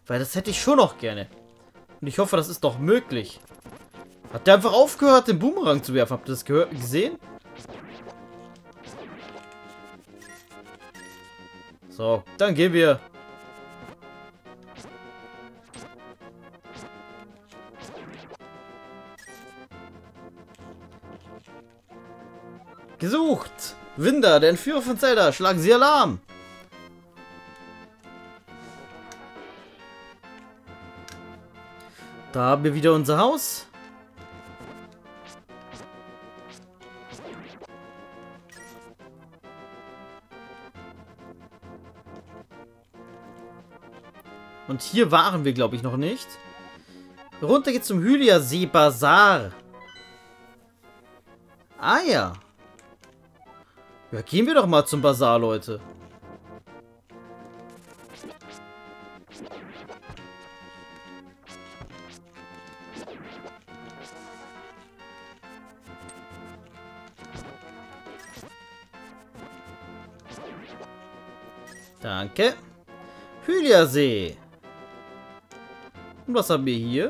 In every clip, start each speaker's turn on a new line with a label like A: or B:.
A: Weil das hätte ich schon noch gerne. Und ich hoffe, das ist doch möglich. Hat der einfach aufgehört, den Boomerang zu werfen? Habt ihr das gesehen? So, dann gehen wir. Gesucht! Winder, der Entführer von Zelda, schlagen Sie Alarm! Da haben wir wieder unser Haus. Und hier waren wir, glaube ich, noch nicht. Runter geht's zum Hylia-See Bazar. Ah ja. Ja, gehen wir doch mal zum Bazar, Leute. Danke. Hylia-See. Und was haben wir hier?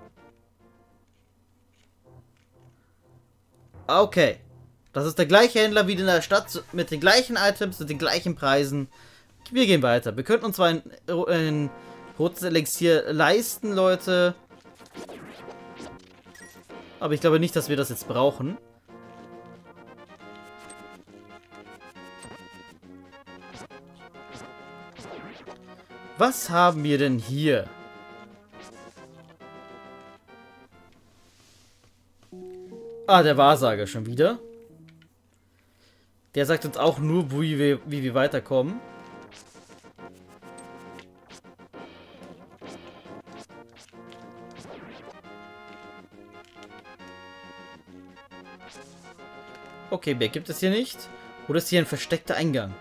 A: Okay. Das ist der gleiche Händler wie in der Stadt mit den gleichen Items, mit den gleichen Preisen. Wir gehen weiter. Wir könnten uns zwar ein rotes Elixier leisten, Leute. Aber ich glaube nicht, dass wir das jetzt brauchen. Was haben wir denn hier? Ah, der Wahrsager schon wieder. Der sagt uns auch nur, wie wir weiterkommen. Okay, mehr gibt es hier nicht. Oder ist hier ein versteckter Eingang?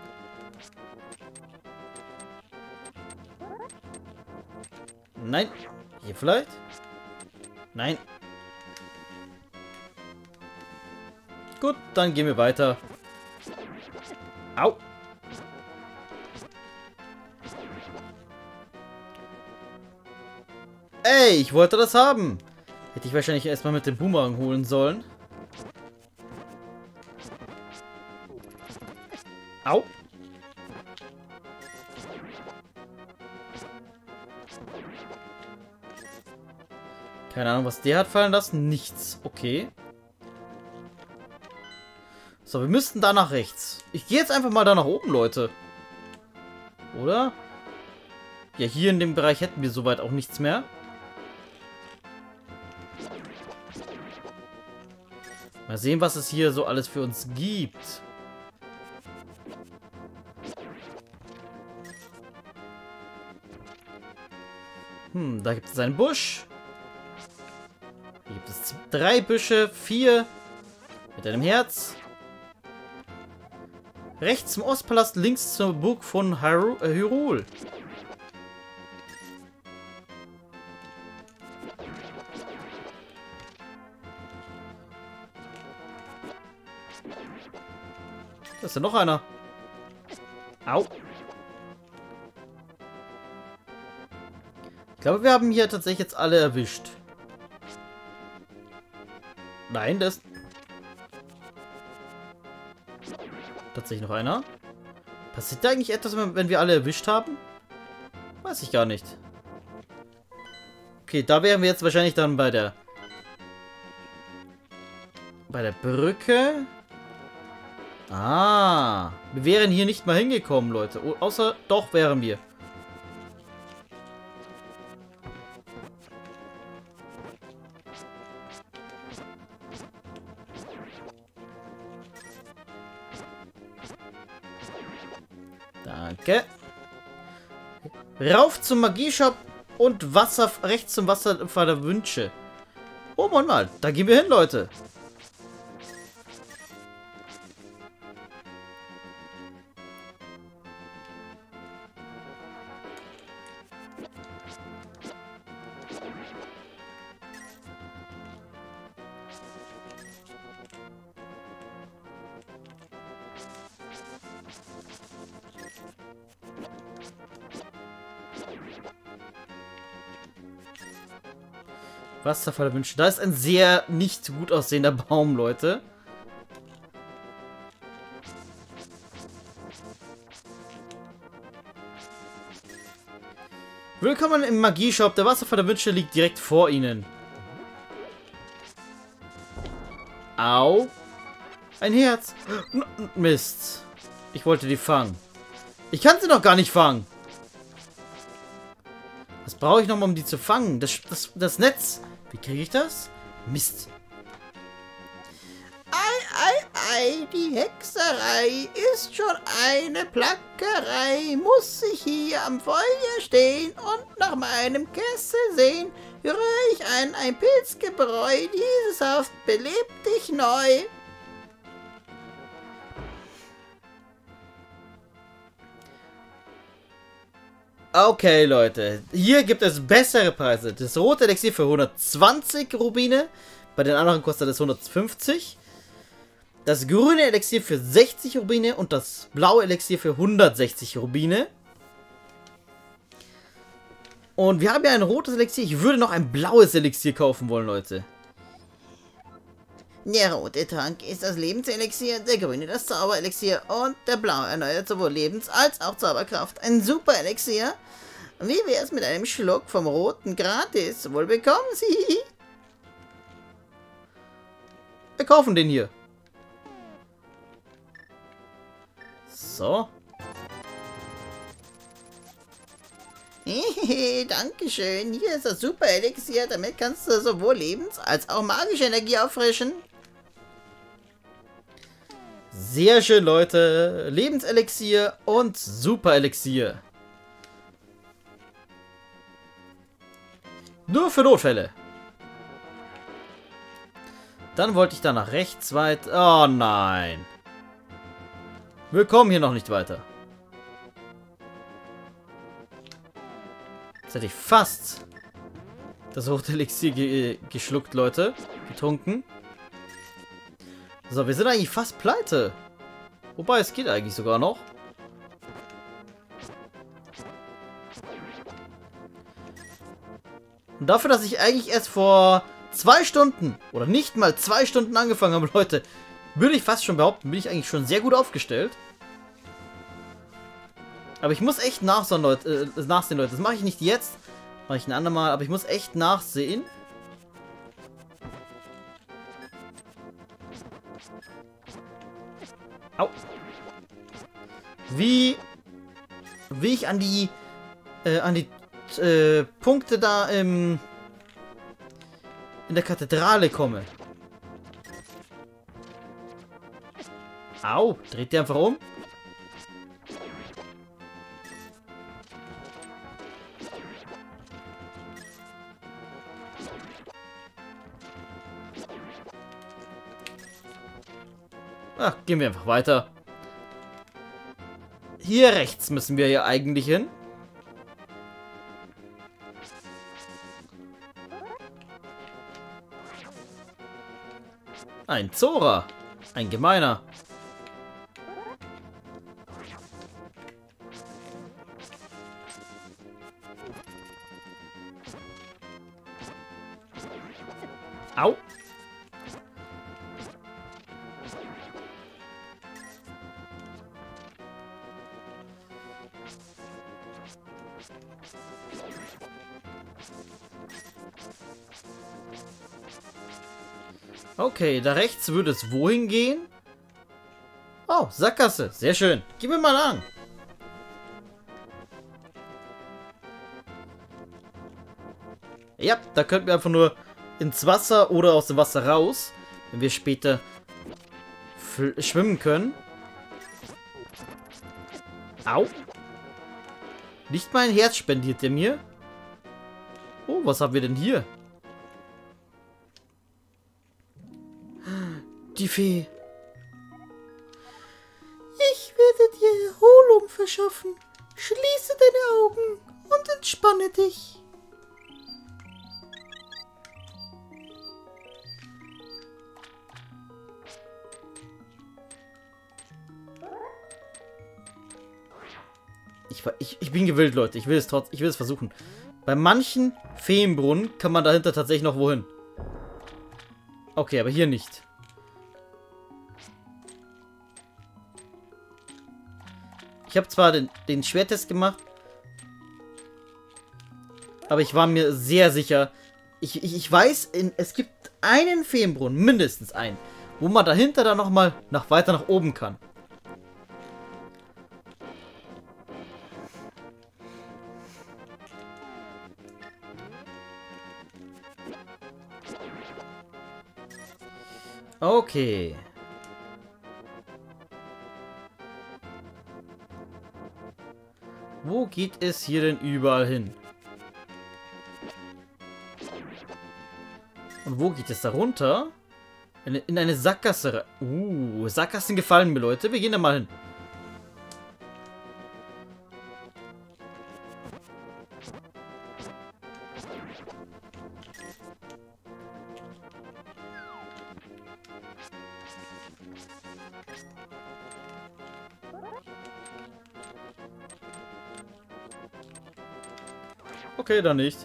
A: Nein. Hier vielleicht? Nein. Gut, dann gehen wir weiter. Au. Ey, ich wollte das haben. Hätte ich wahrscheinlich erstmal mit dem Boomerang holen sollen. Au. Keine Ahnung, was der hat fallen lassen. Nichts. Okay. So, wir müssten da nach rechts. Ich gehe jetzt einfach mal da nach oben, Leute. Oder? Ja, hier in dem Bereich hätten wir soweit auch nichts mehr. Mal sehen, was es hier so alles für uns gibt. Da gibt es einen Busch. Hier gibt es 3 Büsche, 4 mit einem Herz. Rechts zum Ostpalast, links zur Burg von Hyrule. Da ist ja noch einer. Au. Ich glaube, wir haben hier tatsächlich jetzt alle erwischt. Nein, das ist tatsächlich noch einer. Passiert da eigentlich etwas, wenn wir alle erwischt haben? Weiß ich gar nicht. Okay, da wären wir jetzt wahrscheinlich dann bei der Brücke. Ah, wir wären hier nicht mal hingekommen, Leute. Oh, außer, doch, wären wir. Danke. Rauf zum Magieshop und rechts zum Wasserfall der Wünsche. Oh Mann, mal, da gehen wir hin, Leute. Wasserfall der Wünsche. Da ist ein sehr nicht gut aussehender Baum, Leute. Willkommen im Magieshop. Der Wasserfall der Wünsche liegt direkt vor Ihnen. Au. Ein Herz. Mist. Ich wollte die fangen. Ich kann sie noch gar nicht fangen. Was brauche ich nochmal, um die zu fangen? Das Netz. Wie kriege ich das? Mist.
B: Ei, die Hexerei ist schon eine Plackerei. Muss ich hier am Feuer stehen und nach meinem Kessel sehen, höre ich ein Pilzgebräu, dieses Saft belebt dich neu.
A: Okay, Leute. Hier gibt es bessere Preise. Das rote Elixier für 120 Rubine. Bei den anderen kostet es 150. Das grüne Elixier für 60 Rubine und das blaue Elixier für 160 Rubine. Und wir haben ja ein rotes Elixier. Ich würde noch ein blaues Elixier kaufen wollen, Leute.
B: Der rote Trank ist das Lebenselixier, der grüne das Zauberelixier und der blaue erneuert sowohl Lebens- als auch Zauberkraft. Ein super Elixier. Wie wär's mit einem Schluck vom roten gratis? Wohl bekommen Sie.
A: Wir kaufen den hier. So.
B: Dankeschön. Hier ist das super Elixier. Damit kannst du sowohl Lebens- als auch magische Energie auffrischen.
A: Sehr schön, Leute. Lebenselixier und Super-Elixier. Nur für Notfälle. Dann wollte ich da nach rechts weit. Oh nein. Wir kommen hier noch nicht weiter. Jetzt hätte ich fast das rote Elixier geschluckt, Leute. Getrunken. So, wir sind eigentlich fast pleite. Wobei, es geht eigentlich sogar noch. Und dafür, dass ich eigentlich erst vor 2 Stunden oder nicht mal 2 Stunden angefangen habe, Leute, würde ich fast schon behaupten, bin ich eigentlich schon sehr gut aufgestellt. Aber ich muss echt nachsehen, Leute. Das mache ich nicht jetzt. Mache ich ein andermal, aber ich muss echt nachsehen. Au. Wie ich an die Punkte da in der Kathedrale komme. Au, dreht der einfach um? Ach, gehen wir einfach weiter. Hier rechts müssen wir ja eigentlich hin. Ein Zora. Ein gemeiner. Au. Okay, da rechts würde es wohin gehen? Oh, Sackgasse. Sehr schön. Gib mir mal an. Ja, da könnten wir einfach nur ins Wasser oder aus dem Wasser raus, wenn wir später schwimmen können. Au. Nicht mal ein Herz spendiert er mir. Oh, was haben wir denn hier? Die Fee.
B: Ich werde dir Erholung verschaffen. Schließe deine Augen und entspanne dich.
A: Ich bin gewillt, Leute. Ich will es versuchen. Bei manchen Feenbrunnen kann man dahinter tatsächlich noch wohin. Okay, aber hier nicht. Ich habe zwar den Schwerttest gemacht, aber ich war mir sehr sicher. Ich weiß, es gibt einen Feenbrunnen, mindestens einen, wo man dahinter dann nochmal weiter nach oben kann. Okay. Wo geht es hier denn überall hin? Und wo geht es da runter? In eine Sackgasse. Sackgassen gefallen mir, Leute. Wir gehen da mal hin. Okay, dann nicht.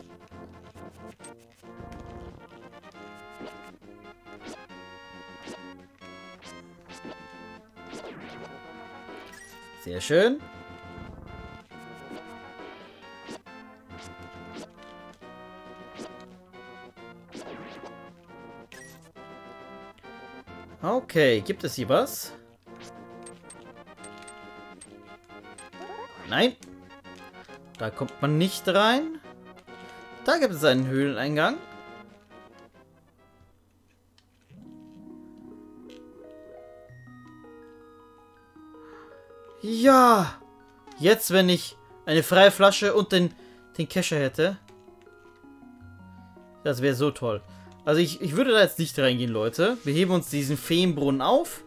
A: Sehr schön. Okay, gibt es hier was? Nein. Da kommt man nicht rein. Da gibt es einen Höhleneingang. Ja. Jetzt, wenn ich eine freie Flasche und den Kescher hätte. Das wäre so toll. Also ich würde da jetzt nicht reingehen, Leute. Wir heben uns diesen Feenbrunnen auf.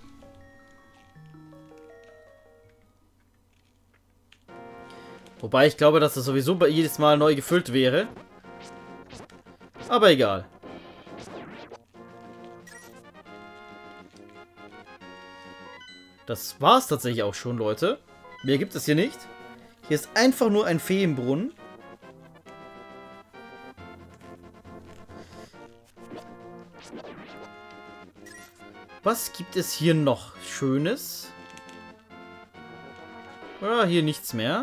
A: Wobei ich glaube, dass das sowieso jedes Mal neu gefüllt wäre. Aber egal. Das war's tatsächlich auch schon, Leute. Mehr gibt es hier nicht. Hier ist einfach nur ein Feenbrunnen. Was gibt es hier noch Schönes? Ja, hier nichts mehr.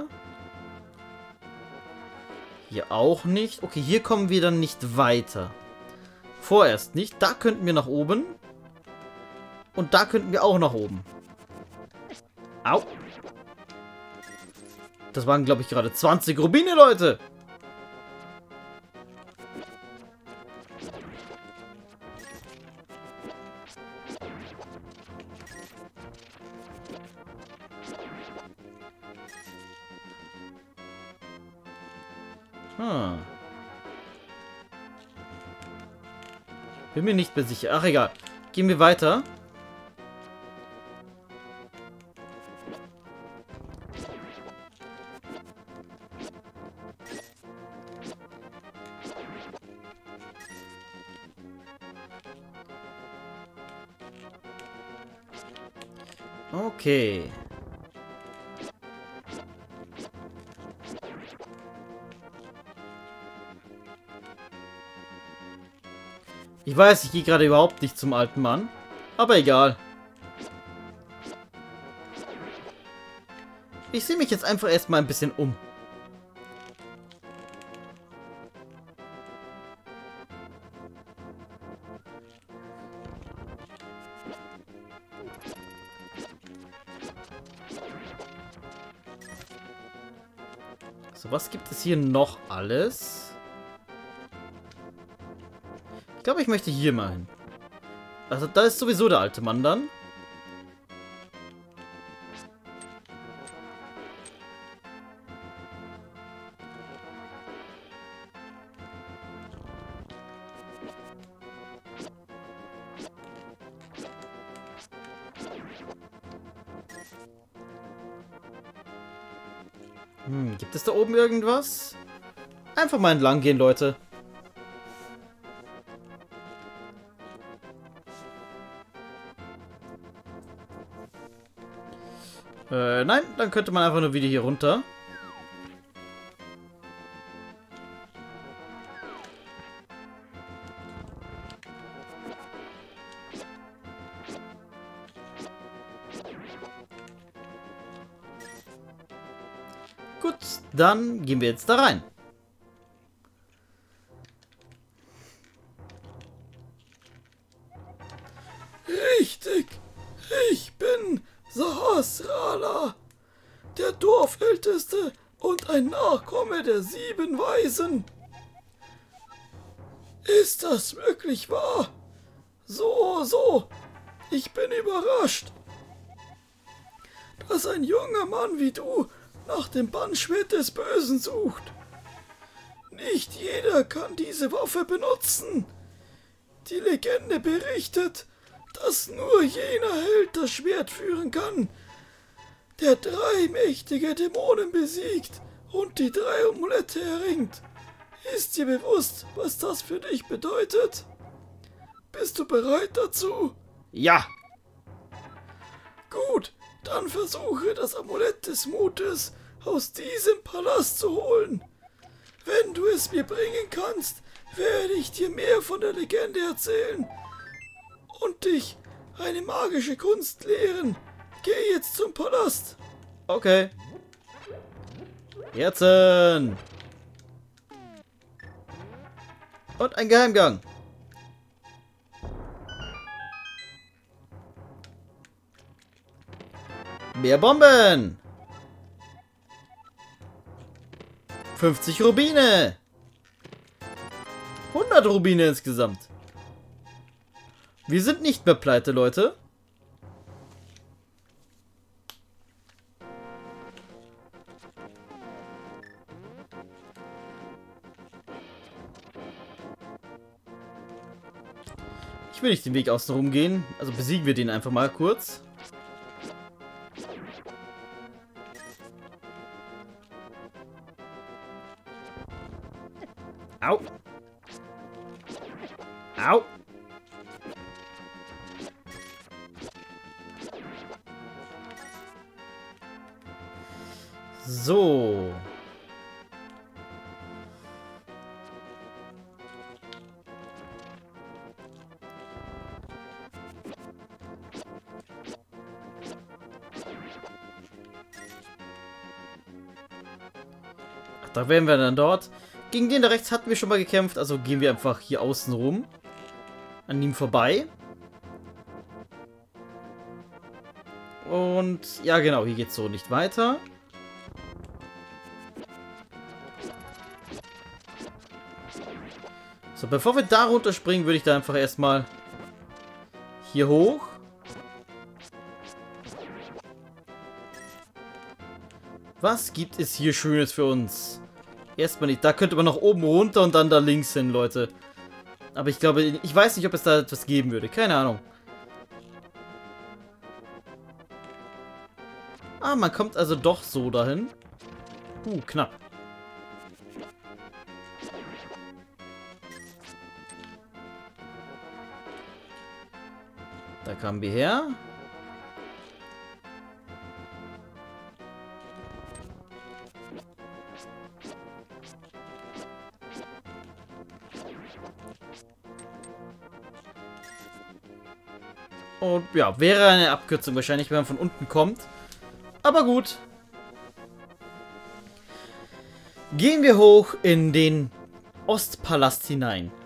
A: Hier auch nicht. Okay, hier kommen wir dann nicht weiter. Vorerst nicht. Da könnten wir nach oben. Und da könnten wir auch nach oben. Au. Das waren, glaube ich, gerade 20 Rubine, Leute. Bin mir nicht mehr sicher. Ach, egal. Gehen wir weiter. Okay. Ich weiß, ich gehe gerade überhaupt nicht zum alten Mann. Aber egal. Ich sehe mich jetzt einfach erstmal ein bisschen um. So, was gibt es hier noch alles? Ich glaube, ich möchte hier mal hin. Also, da ist sowieso der alte Mann dann. Gibt es da oben irgendwas? Einfach mal entlang gehen, Leute. Nein, dann könnte man einfach nur wieder hier runter. Gut, dann gehen wir jetzt da rein.
C: Richtig, ich bin Sahasrara, der Dorfälteste und ein Nachkomme der 7 Weisen. Ist das wirklich wahr? So, ich bin überrascht, dass ein junger Mann wie du nach dem Bannschwert des Bösen sucht. Nicht jeder kann diese Waffe benutzen. Die Legende berichtet, dass nur jener Held das Schwert führen kann, der 3 mächtige Dämonen besiegt und die 3 Amulette erringt. Ist dir bewusst, was das für dich bedeutet? Bist du bereit dazu?
A: Ja.
C: Gut, dann versuche das Amulett des Mutes aus diesem Palast zu holen. Wenn du es mir bringen kannst, werde ich dir mehr von der Legende erzählen und dich eine magische Kunst lehren. Geh jetzt zum Palast.
A: Okay. Jetzt. Und ein Geheimgang. Mehr Bomben. 50 Rubine. 100 Rubine insgesamt. Wir sind nicht mehr pleite, Leute. Ich will nicht den Weg außen rum gehen. Also besiegen wir den einfach mal kurz. Au. Au. So. Ach, da wären wir dann dort. Gegen den da rechts hatten wir schon mal gekämpft, also gehen wir einfach hier außen rum. An ihm vorbei. Und ja genau, hier geht's so nicht weiter. So, bevor wir da runterspringen, würde ich da einfach erstmal hier hoch. Was gibt es hier Schönes für uns? Erstmal nicht. Da könnte man noch oben runter und dann da links hin, Leute. Aber ich glaube, ich weiß nicht, ob es da etwas geben würde. Keine Ahnung. Ah, man kommt also doch so dahin. Knapp. Da kamen wir her. Und ja, wäre eine Abkürzung wahrscheinlich, wenn man von unten kommt. Aber gut. Gehen wir hoch in den Ostpalast hinein.